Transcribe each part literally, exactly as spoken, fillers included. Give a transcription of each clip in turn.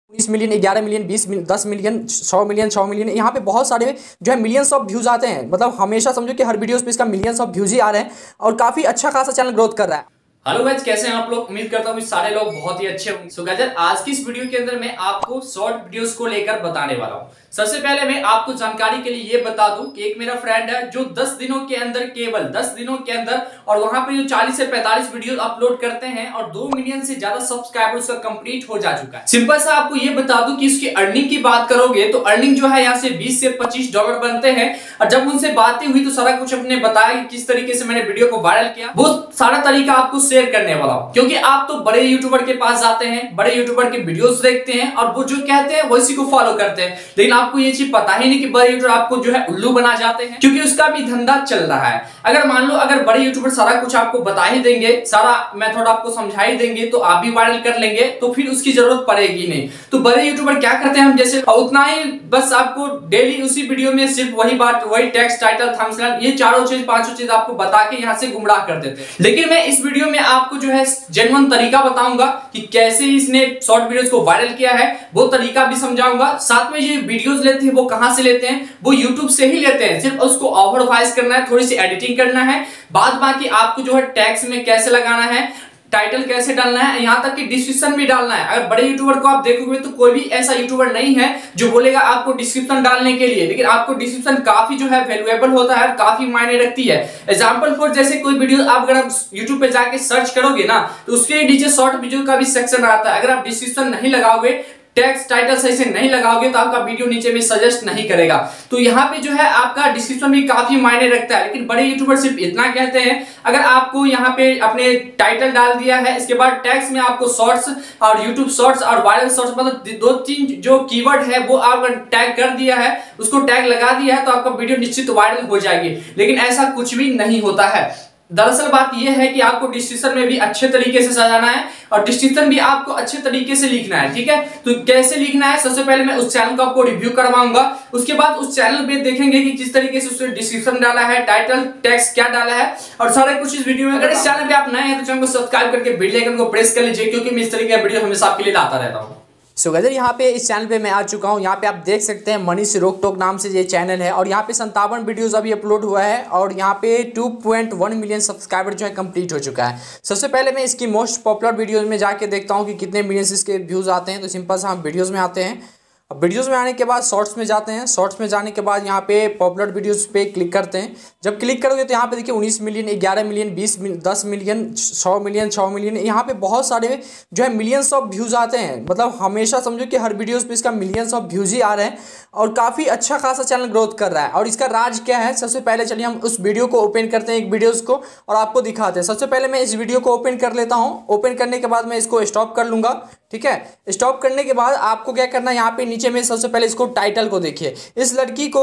उन्नीस मिलियन, ग्यारह मिलियन, बीस मिलियन, दस मिलियन, सौ मिलियन, सौ मिलियन, यहाँ पे बहुत सारे जो है मिलियंस ऑफ व्यूज आते हैं। मतलब हमेशा समझो कि हर वीडियोस पे इसका मिलियंस ऑफ व्यूज ही आ रहे हैं और काफी अच्छा खासा चैनल ग्रोथ कर रहा है। हेलो गाइस, कैसे हैं आप लोग। उम्मीद करता हूँ सारे लोग बहुत ही अच्छे होंगे। सो गाइस, आज की इस वीडियो के अंदर मैं आपको शॉर्ट वीडियोस को लेकर बताने वाला हूँ। सबसे पहले मैं आपको जानकारी के लिए ये बता दूं कि एक मेरा फ्रेंड है जो दस दिनों के अंदर, केवल दस दिनों के अंदर, और वहां पे जो चालीस से पैंतालीस वीडियो अपलोड करते हैं और दो मिलियन से ज्यादा सब्सक्राइबर उसका कंप्लीट हो जा चुका है। सिंपल सा आपको ये बता दूं कि इसकी अर्निंग की बात करोगे तो अर्निंग जो है यहाँ से बीस से पच्चीस डॉलर बनते हैं। और जब उनसे बातें हुई तो सारा कुछ अपने बताया कि किस तरीके से मैंने वीडियो को वायरल किया, वो सारा तरीका आपको शेयर करने वाला हूं। क्योंकि आप तो बड़े यूट्यूबर के पास जाते हैं, बड़े यूट्यूबर के वीडियोस देखते हैं और वो जो कहते हैं वैसी को फॉलो करते हैं, लेकिन आपको ये चीज पता ही नहीं कि बड़े यूट्यूबर आपको जो है उल्लू बना जाते हैं, क्योंकि उसका भी धंधा चल रहा है। अगर मान लो अगर बड़े यूट्यूबर सारा कुछ आपको बता ही देंगे, सारा मेथड आपको समझा ही देंगे, तो आप भी वायरल कर लेंगे, तो फिर उसकी जरूरत पड़ेगी नहीं। तो बड़े यूट्यूबर क्या करते हैं, हम जैसे उतना ही बस आपको डेली उसी वीडियो में सिर्फ वही बात, वही टेक्स्ट, टाइटल, थंबनेल, ये चारों चीज पांचों चीज आपको बता के यहाँ से गुमराह कर देते हैं। लेकिन मैं इस वीडियो में आपको जो है जेन्युइन तरीका बताऊंगा कि कैसे इसने शॉर्ट वीडियोस को वायरल किया है, वो तरीका भी समझाऊंगा। साथ में ये वीडियोस लेते हैं वो कहां से लेते हैं, वो यूट्यूब से ही लेते हैं। सिर्फ उसको ओवर वॉइस करना है, थोड़ी सी एडिटिंग करना है, बाद बाकी आपको जो है टैग्स में कैसे लगाना है, टाइटल कैसे डालना है, यहां तक कि डिस्क्रिप्शन भी डालना है। अगर बड़े यूट्यूबर को आप देखोगे तो कोई भी ऐसा यूट्यूबर नहीं है जो बोलेगा आपको डिस्क्रिप्शन डालने के लिए, लेकिन आपको डिस्क्रिप्शन काफी जो है वैल्यूएबल होता है और काफी मायने रखती है। एग्जांपल फॉर जैसे कोई वीडियो आप अगर आप यूट्यूब पे जाके सर्च करोगे ना, तो उसके नीचे शॉर्ट वीडियो का भी सेक्शन आता है। अगर आप डिस्क्रिप्शन नहीं लगाओगे, टेक्स्ट, टाइटल सही से नहीं लगाओगे, तो आपका वीडियो नीचे में सजेस्ट नहीं करेगा। तो यहाँ पे जो है आपका डिस्क्रिप्शन भी काफी मायने रखता है। लेकिन बड़े यूट्यूबर सिर्फ इतना कहते हैं, अगर आपको यहाँ पे अपने टाइटल डाल दिया है, इसके बाद टेक्स्ट में आपको शॉर्ट्स और यूट्यूब शॉर्ट्स और वायरल शॉर्ट्स, मतलब दो तीन जो कीवर्ड है वो आप टैग कर दिया है, उसको टैग लगा दिया है, तो आपका वीडियो निश्चित वायरल हो जाएगी। लेकिन ऐसा कुछ भी नहीं होता है। दरअसल बात यह है कि आपको डिस्क्रिप्शन में भी अच्छे तरीके से सजाना है और डिस्क्रिप्शन भी आपको अच्छे तरीके से लिखना है, ठीक है। तो कैसे लिखना है, सबसे पहले मैं उस चैनल को आपको रिव्यू करवाऊंगा, उसके बाद उस चैनल पे देखेंगे कि किस तरीके से उसने डिस्क्रिप्शन डाला है, टाइटल, टेक्स्ट क्या डाला है, और सारे कुछ इस वीडियो में। अगर इस चैनल पे आप नए हैं तो चैनल को सब्सक्राइब करके बेल आइकन को प्रेस कर लीजिए, क्योंकि मैं इस तरीके का वीडियो हमेशा आपके लिए लाता रहता हूँ। सो गाइस, यहाँ पे इस चैनल पे मैं आ चुका हूँ। यहाँ पे आप देख सकते हैं मनीष रोक टोक नाम से ये चैनल है और यहाँ पे संतावन वीडियोस अभी अपलोड हुआ है और यहाँ पे two point one million subscriber जो है कंप्लीट हो चुका है। सबसे पहले मैं इसकी मोस्ट पॉपुलर वीडियोस में जाके देखता हूँ कि कितने मिलियंस इसके व्यूज आते हैं। तो सिंपल सा हम वीडियोज़ में आते हैं। अब वीडियोस में आने के बाद शॉर्ट्स में जाते हैं। शॉर्ट्स में जाने के बाद यहाँ पे पॉपुलर वीडियोस पे क्लिक करते हैं। जब क्लिक करोगे तो यहाँ पे देखिए उन्नीस मिलियन, ग्यारह मिलियन, बीस मिलियन, दस मिलियन, सौ मिलियन, सौ मिलियन, यहाँ पे बहुत सारे जो है मिलियंस ऑफ व्यूज़ आते हैं। मतलब हमेशा समझो कि हर वीडियोस पे इसका मिलियंस ऑफ व्यूज़ ही आ रहे हैं और काफ़ी अच्छा खासा चैनल ग्रोथ कर रहा है। और इसका राज क्या है, सबसे पहले चलिए हम उस वीडियो को ओपन करते हैं, एक वीडियोज़ को, और आपको दिखाते हैं। सबसे पहले मैं इस वीडियो को ओपन कर लेता हूँ। ओपन करने के बाद मैं इसको स्टॉप कर लूँगा, ठीक है। स्टॉप करने के बाद आपको क्या करना है, यहाँ पे नीचे में सबसे पहले इसको टाइटल को देखिए। इस लड़की को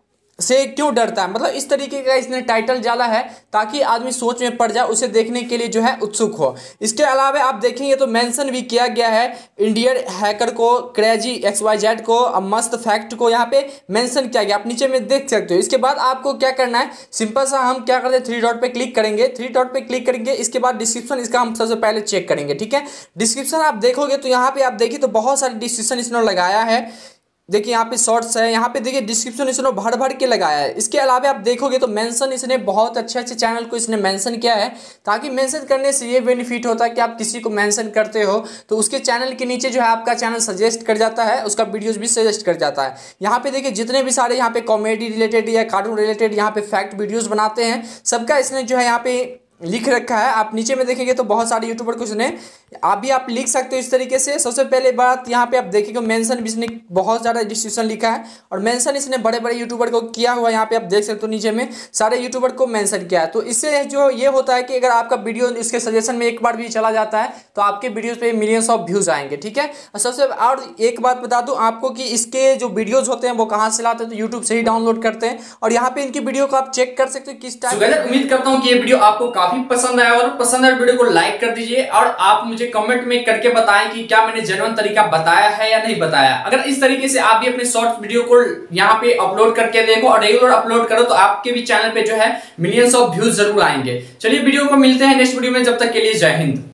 से क्यों डरता है, मतलब इस तरीके का इसने टाइटल डाला है ताकि आदमी सोच में पड़ जाए, उसे देखने के लिए जो है उत्सुक हो। इसके अलावा आप देखेंगे तो मेंशन भी किया गया है इंडियन हैकर को, क्रेजी एक्स वाई जेड को, मस्त फैक्ट को यहाँ पे मेंशन किया गया, आप नीचे में देख सकते हो। इसके बाद आपको क्या करना है, सिंपल सा हम क्या करते हैं, थ्री डॉट पे क्लिक करेंगे। थ्री डॉट पे क्लिक करेंगे, इसके बाद डिस्क्रिप्शन इसका हम सबसे पहले चेक करेंगे, ठीक है। डिस्क्रिप्शन आप देखोगे तो यहाँ पे आप देखिए तो बहुत सारे डिस्क्रिप्शन इसने लगाया है। देखिए यहाँ पे शॉर्ट्स है, यहाँ पे देखिए डिस्क्रिप्शन इसने भर भर के लगाया है। इसके अलावा आप देखोगे तो मेंशन इसने बहुत अच्छे अच्छे चैनल को इसने मेंशन किया है, ताकि मेंशन करने से ये बेनिफिट होता है कि आप किसी को मेंशन करते हो तो उसके चैनल के नीचे जो है आपका चैनल सजेस्ट कर जाता है, उसका वीडियोस भी सजेस्ट कर जाता है। यहाँ पे देखिए जितने भी सारे यहाँ पे कॉमेडी रिलेटेड या कार्टून रिलेटेड यहाँ पे फैक्ट वीडियोज़ बनाते हैं, सबका इसने जो है यहाँ पे लिख रखा है। आप नीचे में देखेंगे तो बहुत सारे यूट्यूबर को इसने, आप भी आप लिख सकते हो इस तरीके से। सबसे पहले बात यहाँ पे आप देखेंगे मेंशन भी इसने बहुत ज़्यादा डिस्क्रिप्शन लिखा है और मेंशन इसने बड़े बड़े यूट्यूबर को किया हुआ, यहाँ पे आप देख सकते हो नीचे में सारे यूट्यूबर को मेंशन किया है। तो इससे जो ये होता है कि अगर आपका वीडियो इसके सजेशन में एक बार भी चला जाता है तो आपके वीडियोज़ पे मिलियंस ऑफ व्यूज़ आएंगे, ठीक है। और सबसे और एक बात बता दूँ आपको कि इसके जो वीडियोज़ होते हैं वो कहाँ से लाते हैं, तो यूट्यूब से ही डाउनलोड करते हैं और यहाँ पे इनकी वीडियो को आप चेक कर सकते हो किस टाइप। उम्मीद करता हूँ कि ये वीडियो आपको काफी पसंद आया और पसंद आए वीडियो को लाइक कर दीजिए और आप मुझे कमेंट में करके बताएं कि क्या मैंने जेन्युइन तरीका बताया है या नहीं बताया। अगर इस तरीके से आप भी अपने शॉर्ट वीडियो को यहाँ पे अपलोड करके देखो और रेगुलर अपलोड करो तो आपके भी चैनल पे जो है मिलियंस ऑफ व्यूज जरूर आएंगे। चलिए वीडियो को मिलते हैं नेक्स्ट वीडियो में, जब तक के लिए जय हिंद।